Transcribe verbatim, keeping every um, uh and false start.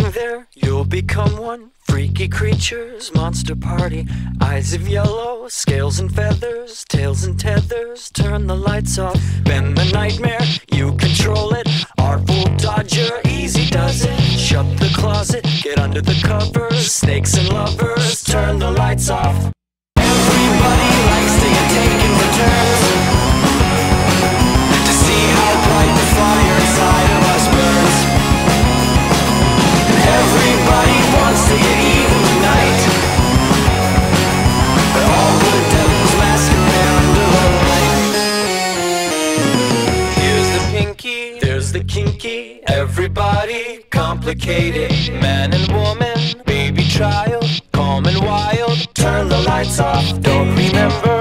getting there, you'll become one. Freaky creatures, monster party. Eyes of yellow, scales and feathers, tails and tethers. Turn the lights off, bend the nightmare, you control it. Artful dodger, easy does it. Shut the closet, get under the covers. Snakes and lovers, turn the lights off. Everybody likes to get taken returns, to see how bright the fire inside of us burns. Everybody wants to get even tonight, but all the devils masquerade under the light. Here's the pinky, there's the kinky. Everybody complicated, man and woman, baby child, calm and wild. Turn the lights off, don't remember